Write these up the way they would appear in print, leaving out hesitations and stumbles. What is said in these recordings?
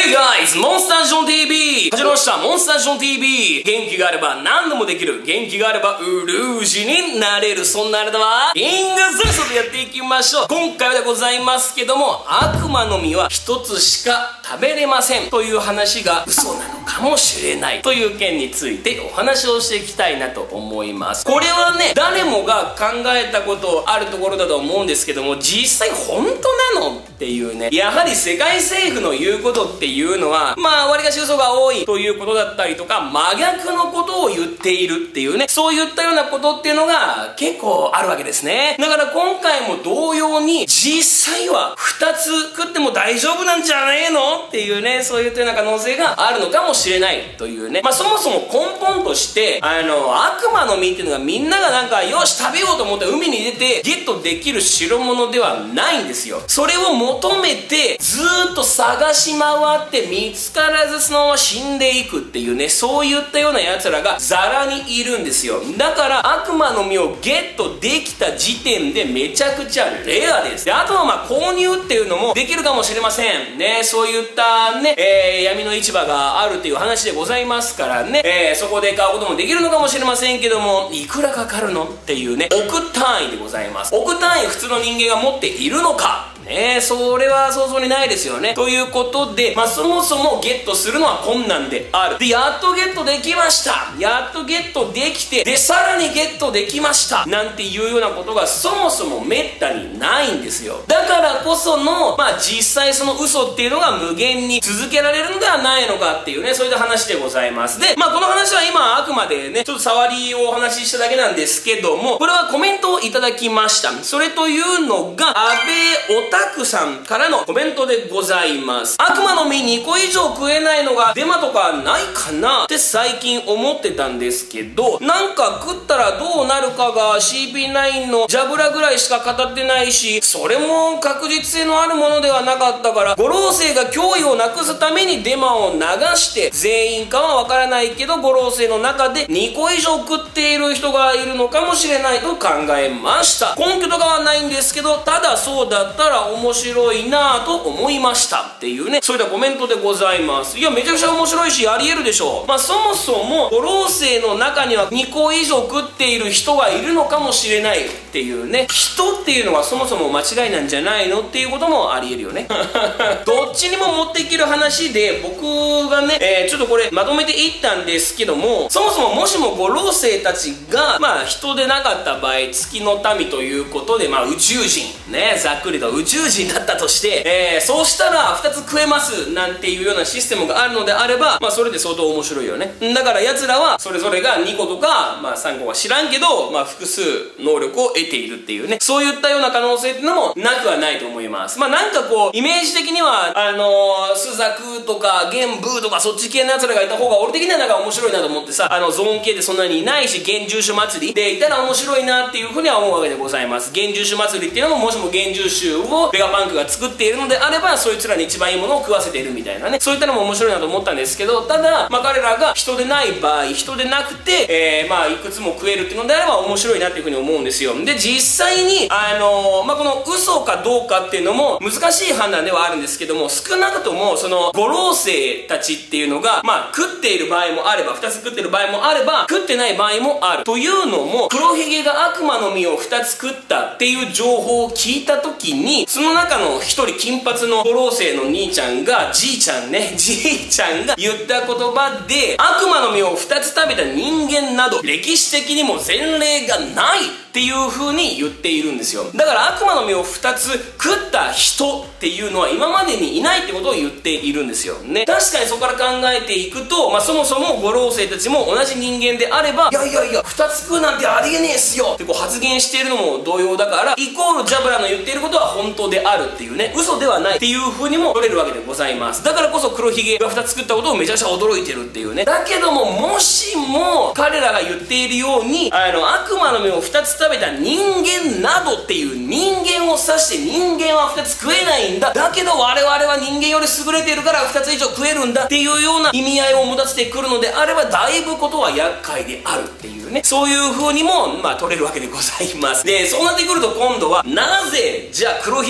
Hey guys! モンスタージョン TV! 始まりました、モンスタージョン TV! 元気があれば何でもできる。元気があればウルージになれる。そんなあなたは、イングスレスでやっていきましょう。今回でございますけども、悪魔の実は一つしか食べれませんという話が嘘なのかもしれないという件についてお話をしていきたいなと思います。これはね、誰もが考えたことあるところだと思うんですけども、実際本当なのっていうね、やはり世界政府の言うことっていうのは、わりかし嘘が多いということだったりとか、真逆のことを言っているっていうね、そういったようなことっていうのが結構あるわけですね。だから今回も同様に、実際は2つ食っても大丈夫なんじゃねえのっていうね、そういったような可能性があるのかもしれないというね。そもそも根本として、悪魔の実っていうのがみんながなんか、よし食べようと思って海に出てゲットできる代物ではないんですよ。それを求めてずーっと探し回って見つからずそのまま死んでいくっていうね、そういったような奴らがザラにいるんですよ。だから悪魔の実をゲットできた時点でめちゃくちゃレアです。で、あとは購入っていうのもできるかもしれませんね。そういったね、闇の市場があるっていう話でございますからね、そこで買うこともできるのかもしれませんけども、いくらかかるのっていうね、億単位でございます。億単位普通の人間が持っているのかね、それは想像にないですよね。ということで、そもそもゲットするのは困難である。で、やっとゲットできました。やっとゲットできて、で、さらにゲットできました。なんていうようなことがそもそもめったにないんですよ。だからこその、実際その嘘っていうのが無限に続けられるのではないのかっていうね、そういった話でございます。で、この話は今あくまでね、ちょっと触りをお話ししただけなんですけども、これはコメントをいただきました。それというのが、安倍オタクさんからのコメントでございます。悪魔の実2個以上食えないのがデマとかないかなって最近思ってたんですけど、なんか食ったらどうなるかが CP9 のジャブラぐらいしか語ってないし、それも確実性のあるものではなかったから、五老星が脅威をなくすためにデマを流して、全員かはわからないけど五老星の中で2個以上食っている人がいるのかもしれないと考えました。根拠とかはないんですけど、ただそうだったら面白いなぁと思いましたっていうね、そういったコメントでございます。いや、めちゃくちゃ面白いしあり得るでしょう。そもそも五老星の中には2個以上食っている人がいるのかもしれないっていうね、人っていうのはそもそも間違いなんじゃないのっていうこともあり得るよね。どっちにも持っていける話で、僕がね、ちょっとこれまとめていったんですけども、そもそももしも五老星たちが人でなかった場合、月の民ということで宇宙人ね、ざっくりと宇宙人だったとして、そうしたら2つ食えますなんていうようなシステムがあるのであれば、それで相当面白いよね。だから奴らはそれぞれが2個とか、3個は知らんけど、複数能力を得ているっていうね、そういったような可能性っていうのもなくはないと思います。なんかこうイメージ的にはスザクとかゲンブーとかそっち系の奴らがいた方が俺的にはなんか面白いなと思ってさ、ゾーン系でそんなにいないし、幻獣種祭りでいたら面白いなっていうふうには思うわけでございます。幻獣種祭りっていうのも、もしも幻獣種をベガパンクが作っているのであれば、そいつらに一番いいものを食わせているみたいなね、そういったのも面白いなと思ったんですけど、ただ彼らが人でない場合、人でなくていくつも食えるっていうのであれば面白いなっていうふうに思うんですよ。で、実際にこの嘘かどうかっていうのも難しい判断ではあるんですけども、少なくともその五老星たちっていうのが食っている場合もあれば、2つ食ってる場合もあれば、食ってない場合もあるというのも、黒ひげが悪魔の実を2つ食ったっていう情報を聞いた時に、その中の1人金髪の五老星の兄ちゃんが、じいちゃんが言った言葉で、悪魔の実を2つ食べた人間など歴史的にも前例がないっていう風に言っているんですよ。だから悪魔の実を2つ食った人っていうのは今までにいないってことを言っているんですよね。確かにそこから考えていくと、そもそも五老星たちも同じ人間であれば、いや2つ食うなんてありえねえっすよってこう発言しているのも同様だから、イコールジャブラの言っていることは本当であるっていうね、嘘ではないっていう風にも取れるわけでございます。だからこそ黒ひげが2つ食ったことをめちゃくちゃ驚いてるっていうね。だけども、もしも彼らが言っているように悪魔の実を2つ食べた人間などっていう人間を指して、人間は2つ食えないんだ、だけど我々は人間より優れているから2つ以上食えるんだっていうような意味合いを持たせてくるのであれば、だいぶことは厄介であるっていうね、そういう風にも取れるわけでございます。で、そうなってくると今度は、なぜじゃあ黒ひ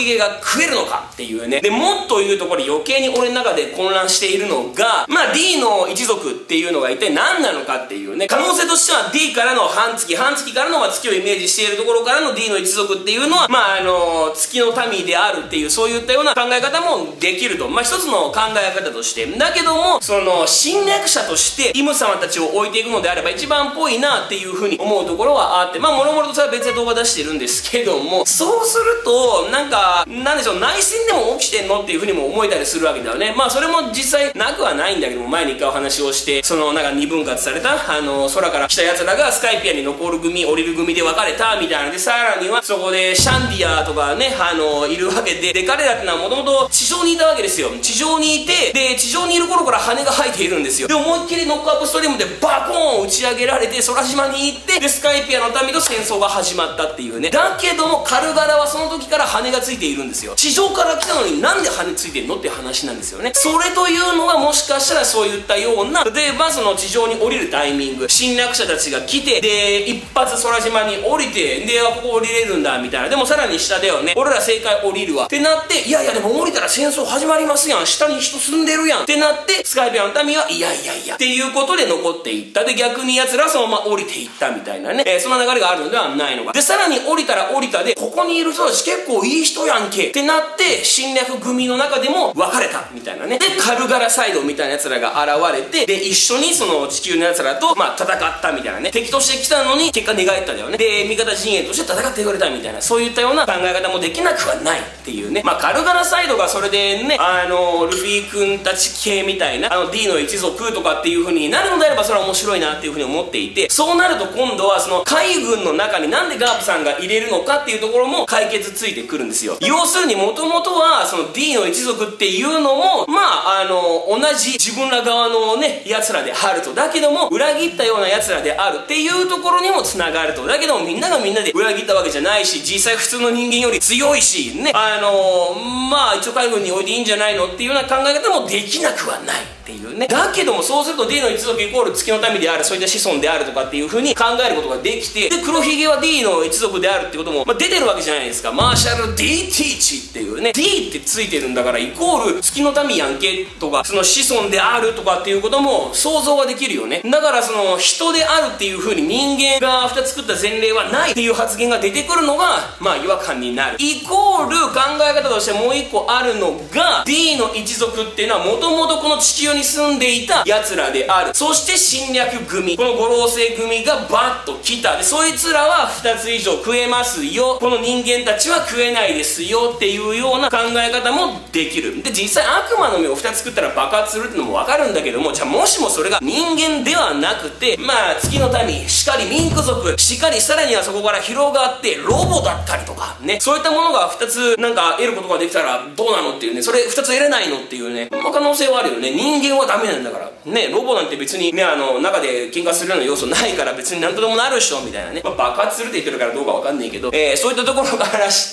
ひげが食えるのかっていうね。で、もっと言うとこれ余計に俺の中で混乱しているのが、まあ D の一族っていうのが一体何なのかっていうね。可能性としては D からの半月からの月をイメージしているところからの D の一族っていうのは、まあ月の民であるっていう、そういったような考え方もできると。まあ一つの考え方として。だけども、その侵略者としてイム様たちを置いていくのであれば一番っぽいなっていうふうに思うところはあって、まあもろもろとそれは別で動画出してるんですけども、そうすると、なんでしょう、内戦でも起きてんのっていうふうにも思えたりするわけだよね。まあそれも実際なくはないんだけども、前に一回お話をして、その二分割された、空から来た奴らがスカイピアに残る組、降りる組で分かれたみたいなので、さらにはそこでシャンディアとかね、いるわけで、で、彼らってのはもともと地上にいたわけですよ。地上にいて、で、地上にいる頃から羽が生えているんですよ。で、思いっきりノックアップストリームでバコーン打ち上げられて、空島に行って、で、スカイピアの民と戦争が始まったっていうね。だけども、カルガラはその時から羽がついているんですよ。地上から来たのになんで羽ついてんのって話なんですよね。それというのがもしかしたらそういったような、例えばその地上に降りるタイミング、侵略者たちが来て、で、一発空島に降りて、で、ここ降りれるんだみたいな。でもさらに下だよね。俺ら正解降りるわ。ってなって、いやいやでも降りたら戦争始まりますやん。下に人住んでるやん。ってなって、スカイピアの民は、いやっていうことで残っていった。で、逆に奴らはそのまま降りていったみたいなね。そんな流れがあるのではないのか。で、さらに降りたら降りたで、ここにいる人たち結構いい人やんけ。ってなって、侵略組の中でも分かれたみたいなね。で、カルガラサイドみたいな奴らが現れて、で、一緒にその地球の奴らと、まあ、戦ったみたいなね。敵として来たのに、結果寝返ったんだよね。で、味方陣営として戦ってくれたみたいな、そういったような考え方もできなくはないっていうね。まあ、カルガラサイドがそれでね、ルフィ君たち系みたいな、D の一族とかっていう風になるのであれば、それは面白いなっていう風に思っていて、そうなると今度はその海軍の中になんでガープさんが入れるのかっていうところも解決ついてくるんですよ。要するにもともとはその D の一族っていうのも、まあ同じ自分ら側のね、奴らであると。だけども、裏切ったような奴らであるっていうところにも繋がると。だけどもみんながみんなで裏切ったわけじゃないし、実際普通の人間より強いし、ね、まあ一応海軍に置いていいんじゃないのっていうような考え方もできなくはないっていうね。だけどもそうすると D の一族イコール月の民である、そういった子孫であるとかっていう風に考えることができて、で、黒ひげは D の一族であるってことも、まあ、出てるわけじゃないですか。マーシャル D ティーチっていうね。D ってついてるんだからイコール月の民やんけとか、その子孫であるとかっていうことも想像ができるよね。だからその人であるっていう風に人間が2つ作った前例はないっていう発言が出てくるのが、まあ違和感になる。イコール考え方としてもう一個あるのが、 D の一族っていうのはもともとこの地球に住んでいた奴らである。そして侵略組、この五老星組がバッと来た。で、そいつらは2つ以上食えますよ、この人間たちは食えないですよっていうような考え方もできる。で、実際悪魔の実を2つ食ったら爆発するってのも分かるんだけども、じゃあもしもそれが人間ではなくて、まあ月の民しかり、ミンク族しかり、さらにはそこから広がってロボだったりとかね、そういったものが2つなんか得ることができたらどうなのっていうね、それ2つ得れないのっていうね、まあ、可能性はあるよね。人間はダメなんだからね。ロボなんて別にね、中で喧嘩するような要素ないから別になんとでもなるっしょみたいなね、まあ、爆発するって言ってるからどうかわかんないけど、そういったところからして、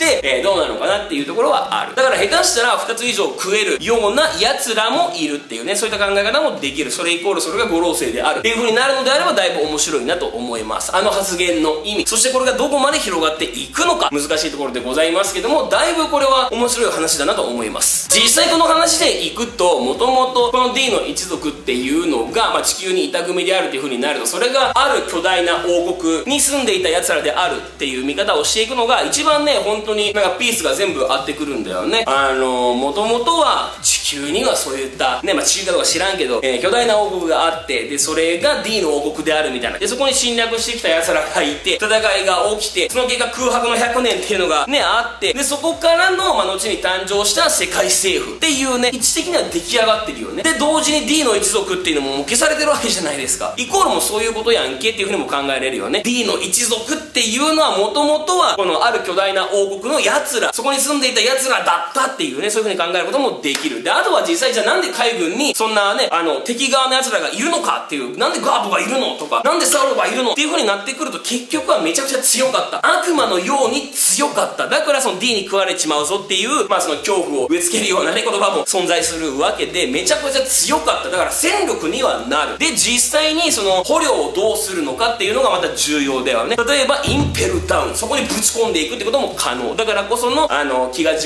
どうなのかなっていうところはある。だから下手したら2つ以上食えるような奴らもいるっていうね、そういった考え方もできる。それイコールそれが五老星であるっていう風になるのであればだいぶ面白いなと思います。発言の意味、そしてこれがどこまで広がっていくのか難しいところでございますけども、だいぶこれは面白い話だなと思います。実際この話でいくと、もともとこの D の一族っていうのが、まあ、地球にいた組であるっていう風になると、それがある巨大な王国に住んでいた奴らであるっていう見方をしていくのが一番ね、本当になんかピースが全部合ってくるんだよね。もともとは地球にはそういったね、まあ、地球かどうか知らんけど、巨大な王国があって、でそれが D の王国であるみたいな。でそこに侵略してきた奴らがいて、戦いが起きて、その結果空白の100年っていうのがねあって、でそこからの、まあ、後に誕生した世界政府っていうね、位置的には出来上がってるよね。で同時に D の一族っていうのも消されてるわけじゃないですか。イコールもそういうことやんけっていうふうにも考えれるよね。 D の一族っていうのはもともとはこのある巨大な王国の奴ら、そこに住んでいた奴らだったっていうね、そういうふうに考えることもできる。であとは実際じゃあなんで海軍にそんなね敵側の奴らがいるのかっていう、なんでガーブがいるのとか、なんでサウロがいるのっていうふうになってくると、結局はめちゃくちゃ強かった、悪魔のように強かった。だからその D に食われちまうぞっていう、まあその恐怖を植え付けるようなね言葉も存在するわけで、めちゃくちゃ強かった。だから戦力にはなる。で実際にその捕虜をどうするのかっていうのがまた重要だよね。例えばインペルダウン、そこにぶち込んでいくってことも可能だからこその飢餓地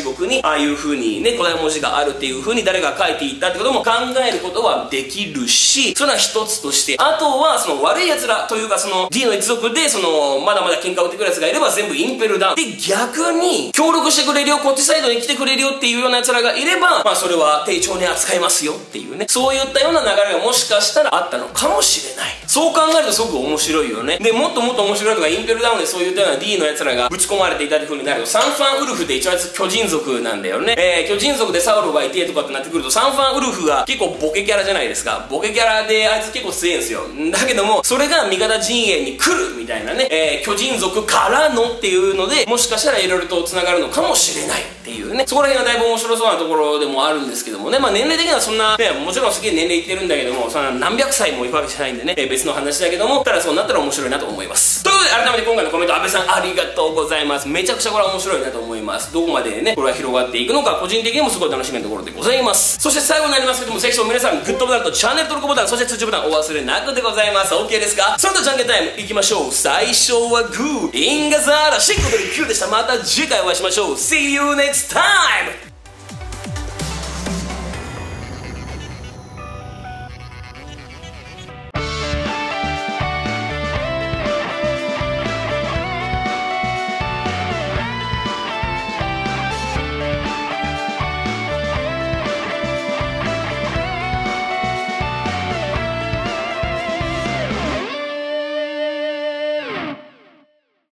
地獄にああいう風にね古代文字があるっていう風に誰が書いていったってことも考えることはできるし、それは一つとして、あとはその悪い奴らというか、その D の一族でそのまだまだ喧嘩を打ってくる奴がいれば全部インペルダウンで、逆に協力してくれるよ、こっちサイドに来てくれるよっていうような奴らがいれば、まあそれは丁重に扱いますよっていうね、そういったような流れがもしかしたらあったのかもしれない。そう考えるとすごく面白いよね。でもっともっと面白いのが、インペルダウンでそういったような D の奴らがぶち込まれていたって風になると、サンファンウルフって一応あいつ巨人族なんだよね。巨人族でサウロがいてとかってなってくると、サンファンウルフが結構ボケキャラじゃないですか。ボケキャラであいつ結構強いんですよ。だけどもそれが味方陣営に来るみたいなね、巨人族からのっていうので、もしかしたら色々と繋がるのかもしれないっていうね、そこら辺がだいぶ面白そうなところでもあるんですけどもね。まあ年齢的にはそんなね、もちろんすげえ年齢いってるんだけども、そんな何百歳もいくわけじゃないんでね、別の話だけども、ただそうなったら面白いなと思います。ということで改めて今回のコメント、安倍さんありがとうございます。めちゃくちゃこれは面白いなと思います。どこまでねこれは広がっていくのか、個人的にもすごい楽しみなところでございます。そして最後になりますけども、ぜひとも皆さんグッドボタンとチャンネル登録ボタン、そして通知ボタンお忘れなくでございます。 OK ですか？それではじゃんけんタイムいきましょう。最初はグー、インガザーラシッコという9でした。また次回お会いしましょう。 See you next time!